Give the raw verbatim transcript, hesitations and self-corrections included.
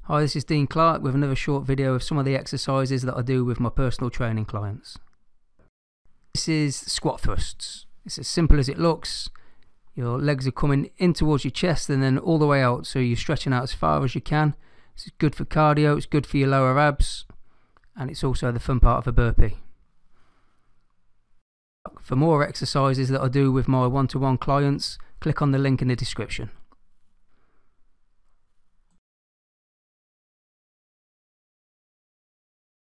Hi, this is Dean Clarke with another short video of some of the exercises that I do with my personal training clients. This is squat thrusts. It's as simple as it looks. Your legs are coming in towards your chest and then all the way out, so you're stretching out as far as you can. This is good for cardio, it's good for your lower abs, and it's also the fun part of a burpee. For more exercises that I do with my one-to-one clients, click on the link in the description.